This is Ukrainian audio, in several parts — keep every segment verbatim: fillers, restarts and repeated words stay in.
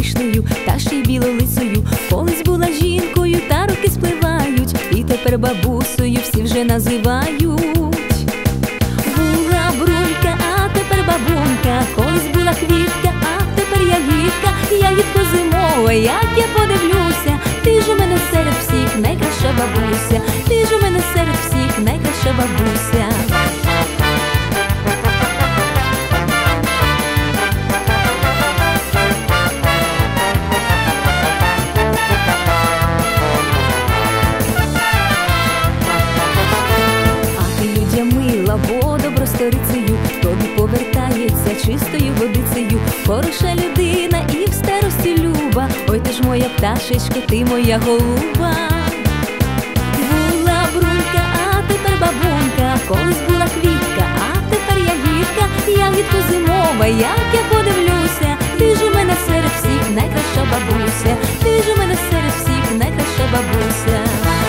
пишною та ще й білолицею. Колись була жінкою, та роки спливають, і тепер бабусею всі вже називають. Була брунька, а тепер бабунька, колись була квітка, а тепер ягідка. Ягідко зимова, як я подивлюся, ти ж у мене серед всіх найкраща бабуся, ти ж у мене серед всіх найкраща бабуся. Бо добросторицею тобі повертається чистою водицею. Хороша людина і в старості люба, ой ти ж моя пташечко, ти моя голуба. Була брунька, а тепер бабунька, колись була квітка, а тепер ягідка. Ягідко зимова, як я подивлюся, ти ж у мене серед всіх найкраща бабуся, ти ж у мене серед всіх найкраща бабуся.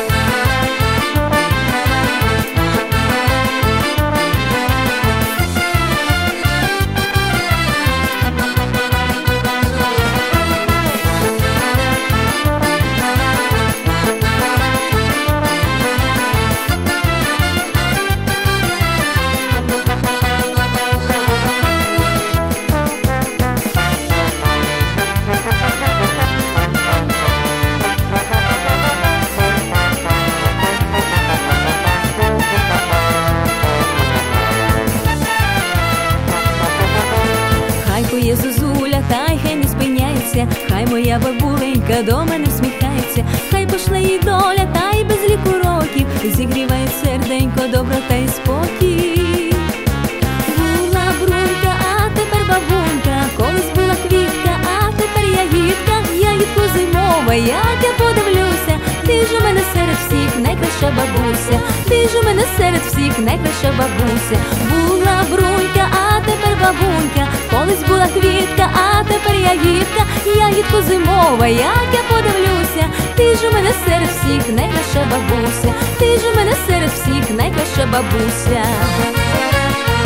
Є зозуля, та й хай не спиняється, хай моя бабуленька до мене всміхається, хай пошле їй доля, та й без ліку років зігріває серденько доброта й спокій. Була брунька, а тепер бабунька, колись була квітка, а тепер ягідка. Ягідко зимова, як я подивлюся, ти ж у мене серед всіх найкраща бабуся, ти ж у мене серед всіх найкраща бабуся. Була брунька, а тепер бабунька, колись була квітка, а тепер ягідка. Ягідко зимова, як я подивлюся, ти ж у мене серед всіх найкраща бабуся, ти ж у мене серед всіх найкраща бабуся.